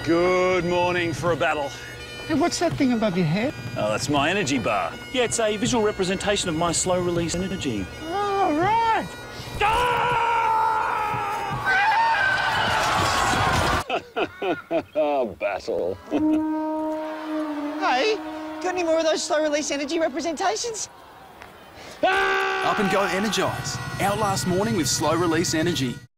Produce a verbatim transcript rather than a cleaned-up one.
Good morning for a battle. Hey, what's that thing above your head? Oh, that's my energy bar. Yeah, it's a visual representation of my slow-release energy. Oh, right. Oh, battle. Hey, got any more of those slow-release energy representations? Up and Go Energize. Outlast morning with slow-release energy.